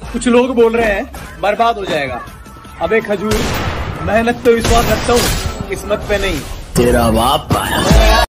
कुछ लोग बोल रहे हैं बर्बाद हो जाएगा। अबे खजूर, मेहनत तो विश्वास रखता हूँ, किस्मत पे नहीं। तेरा बाप आया।